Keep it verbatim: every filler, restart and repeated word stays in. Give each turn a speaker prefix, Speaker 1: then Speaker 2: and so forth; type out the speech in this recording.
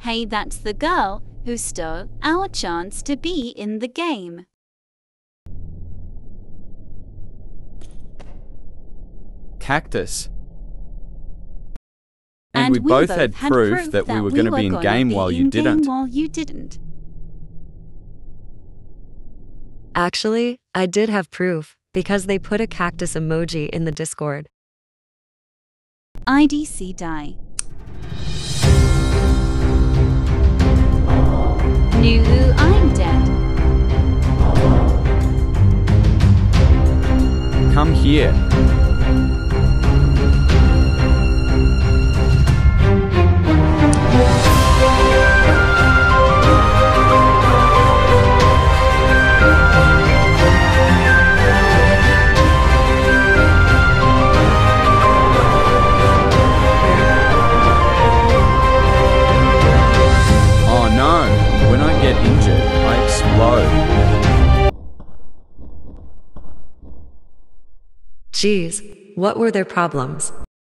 Speaker 1: Hey, that's the girl who stole our chance to be in the game.
Speaker 2: Cactus.
Speaker 1: And,
Speaker 2: And we,
Speaker 1: we
Speaker 2: both,
Speaker 1: both
Speaker 2: had
Speaker 1: had
Speaker 2: proof
Speaker 1: proof
Speaker 2: that we
Speaker 1: that
Speaker 2: were
Speaker 1: we
Speaker 2: going to
Speaker 1: were
Speaker 2: be in
Speaker 1: gonna
Speaker 2: game
Speaker 1: be
Speaker 2: while you
Speaker 1: in game
Speaker 2: didn't.
Speaker 1: while you didn't.
Speaker 3: Actually, I did have proof, because they put a cactus emoji in the Discord.
Speaker 1: I D C die. Nulu, I'm dead.
Speaker 2: Come here. Oh no, when I get injured, I explode.
Speaker 3: Geez, what were their problems?